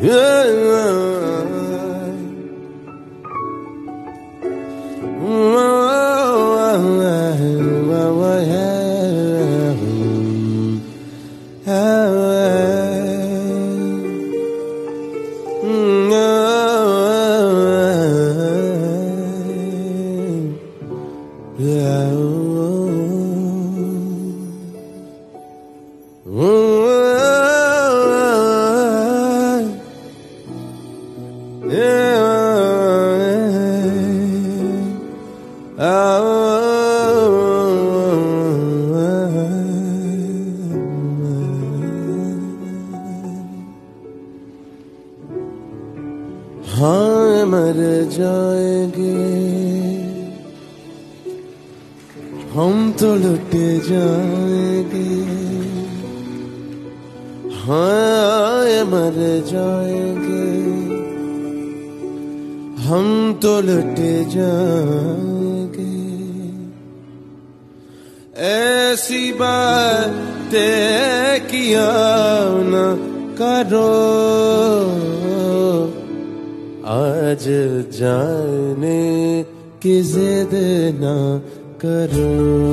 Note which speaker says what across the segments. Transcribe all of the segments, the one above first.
Speaker 1: हाँ मर जाएंगे हम तो लुट जाएंगे, हाँ मर जाएंगे हम तो लुट जाएंगे। ऐसी बातें किया न करो, आज जाने की जिद ना करो।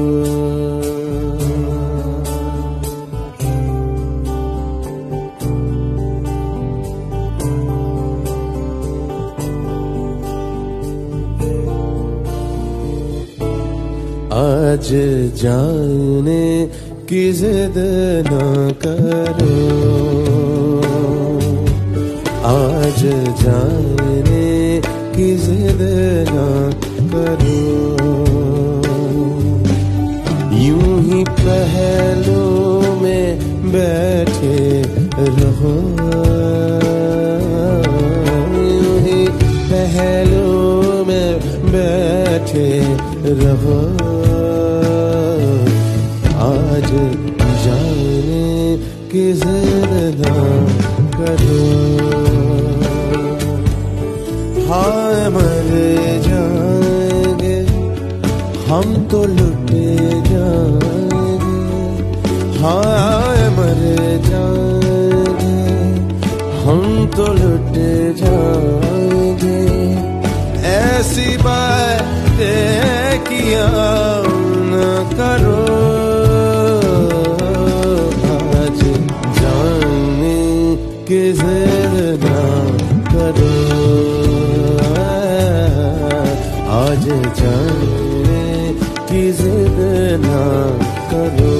Speaker 1: आज जाने की जिद ना करो, आज जाने की जिद ना करो। यूं ही पहलू में बैठे रहो, यूं ही पहलू में बैठे रहो। आज जाने की जिद ना करो, हाँ मर जाएंगे हम तो लुट जाएंगे, हाँ मर जाएंगे हम तो लुट जाएंगे। ऐसी बातें किया न करो, आज जाने की जिद ना करो, आज जाने की जिद ना करो।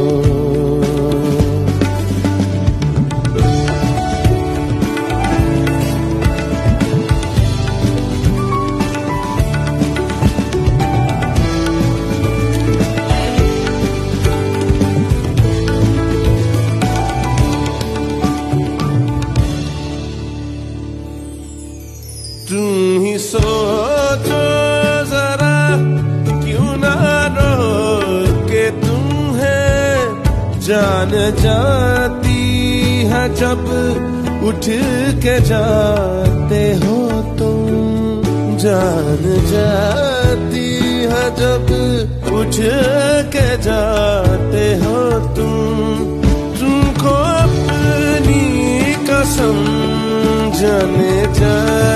Speaker 1: तुम ही सोचो जरा क्यों ना रोके तुम्हें जान जाती है जब उठ के जाते हो तुम, जान जाती है जब उठ के जाते हो तुम। तुमको अपनी कसम जाने जा,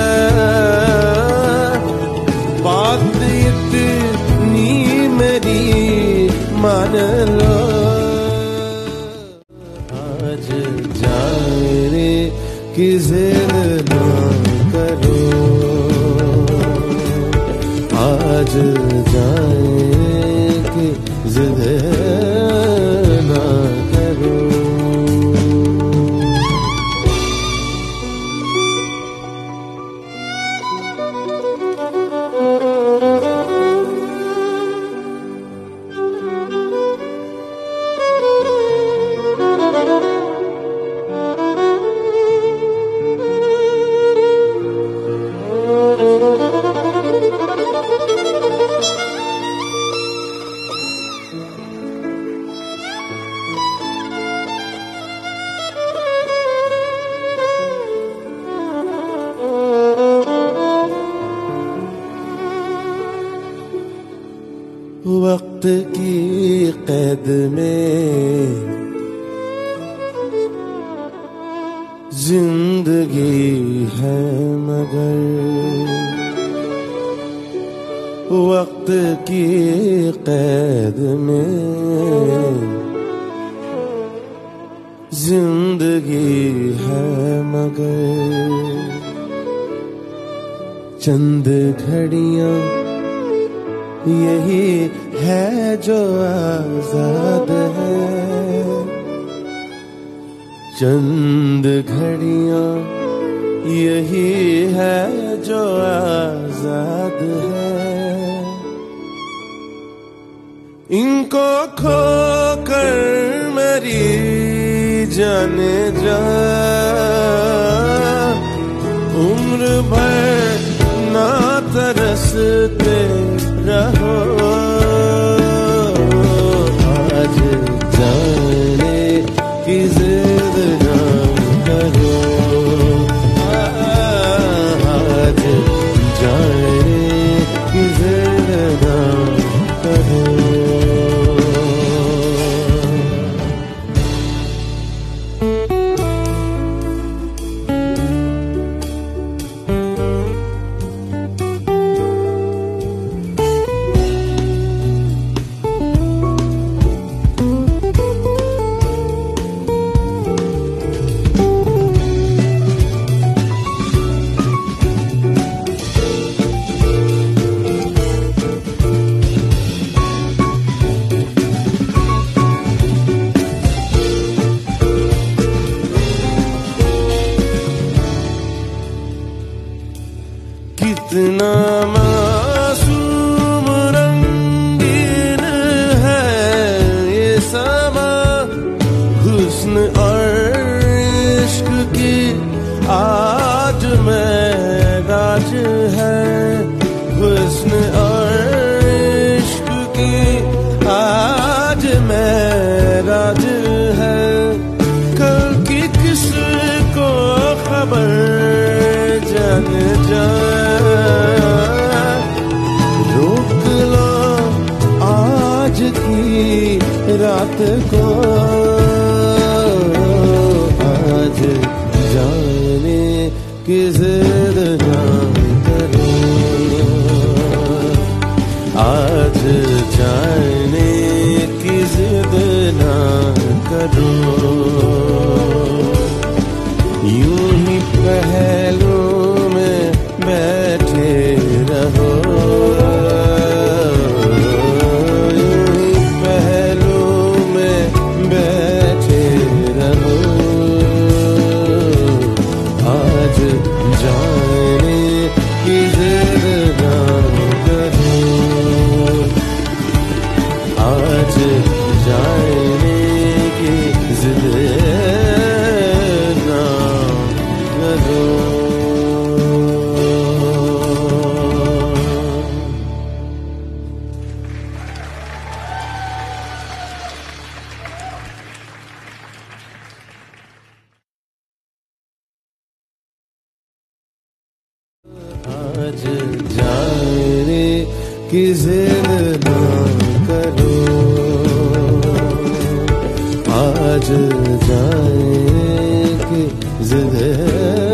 Speaker 1: बात इतनी मेरी मान लो। आज जाने की जिद ना करो, आज जाने की जिद ना करो। वक्त की कैद में जिंदगी है मगर वक्त की कैद में, जिंदगी है मगर चंद घड़ियां यही है जो आजाद है, चंद घड़ियां यही है जो आजाद है। इनको खोकर मेरी जाने जा उम्र भर ना तरसते रहो। आज जाने की जिद ना करो, आज जाने की जिद ना करो। कितना मासूम रंगीन है ये समा, हुस्न और इश्क की आज महराज है, हुस्न और इश्क की आज महराज है। कल की किसको खबर जान जा, रोक लो आज की रात को, आज जाने की जिद ना करो, आज जाने की जिद ना करो। यूं ही पहलू में बैठे रहो, यूं ही पहलू में बैठे रहो। आज जाने की जिद ना करो, आज जाने की जिद ना करो। आज जाने की जिद ना करो, आज जाने की जिद